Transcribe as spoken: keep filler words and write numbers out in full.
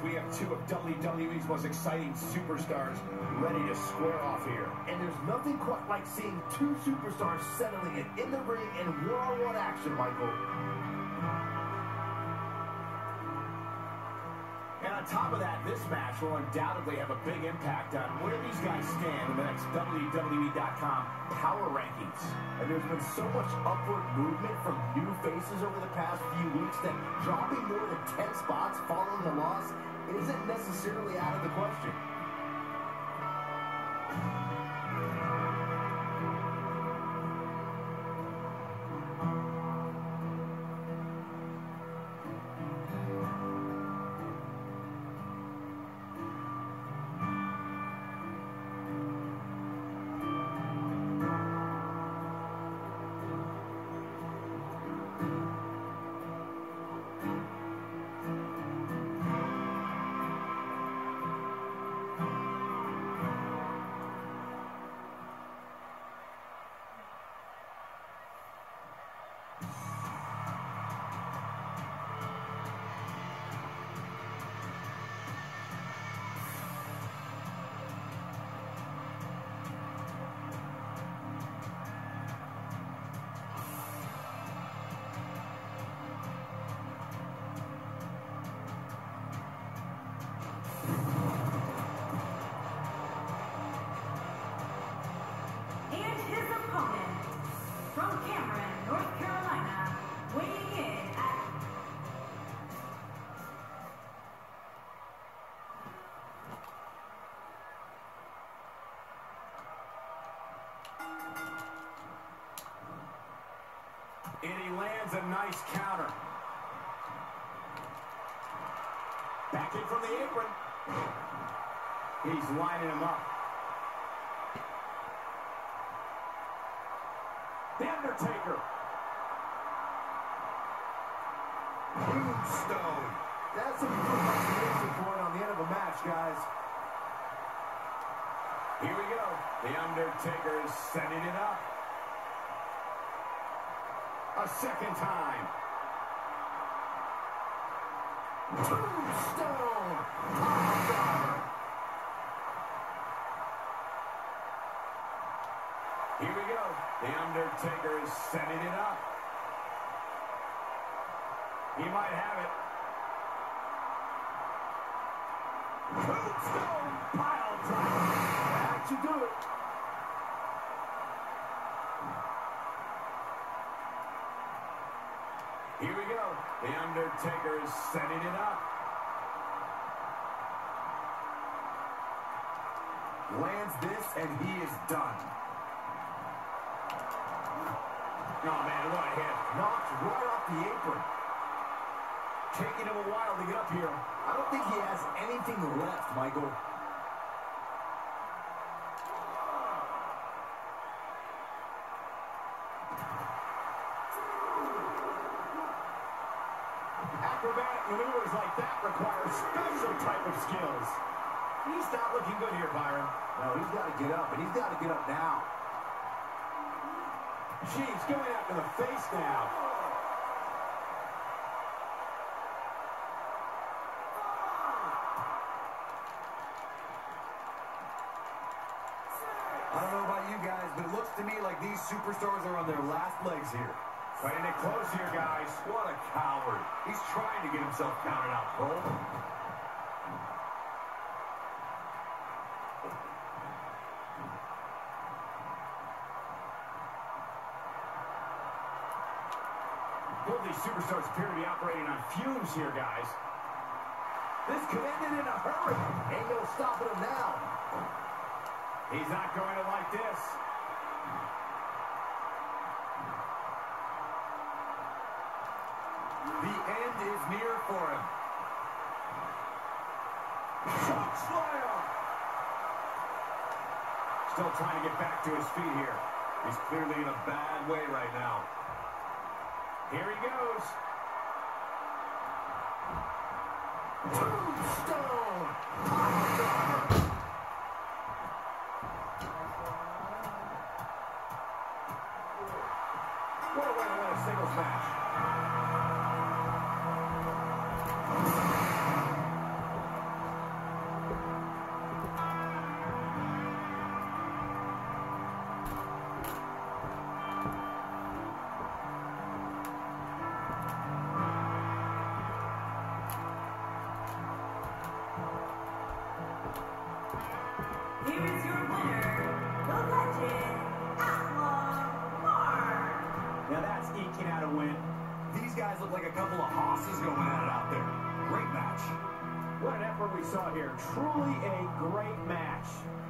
we have two of W W E's most exciting superstars ready to square off here. And there's nothing quite like seeing two superstars settling it in the ring in one-on-one action, Michael. And on top of that, this match will undoubtedly have a big impact on where these guys stand in the next W W E dot com power rankings. And there's been so much upward movement from new faces over the past few weeks that dropping more than ten spots following a loss isn't necessarily out of the question. And he lands a nice counter. Back in from the apron. He's lining him up. The Undertaker. Tombstone. That's a good exclamation point on the end of a match, guys. Here we go. The Undertaker is setting it up. A second time. Tombstone. Here we go. The Undertaker is setting it up. He might have it. Tombstone pile driver. That should do it. Here we go. The Undertaker is setting it up. Lands this, and he is done. Oh, man, what a hit. Knocked right off the apron. Taking him a while to get up here. I don't think he has anything left, Michael. Acrobatic maneuvers like that require special type of skills. He's not looking good here, Byron. No, he's got to get up, and he's got to get up now. Jeez, going after the face now. I don't know about you guys, but it looks to me like these superstars are on their last legs here. Fighting it close here, guys. What a coward. He's trying to get himself counted out, Cole. Both these superstars appear to be operating on fumes here, guys. This could end it in a hurry. Ain't no stopping him now. He's not going to like this. The end is near for him. Shock slam! Still trying to get back to his feet here. He's clearly in a bad way right now. Here he goes. Tombstone! What a way to win a singles match. looked like a couple of hosses going at it out there. Great match. What an effort we saw here. Truly a great match.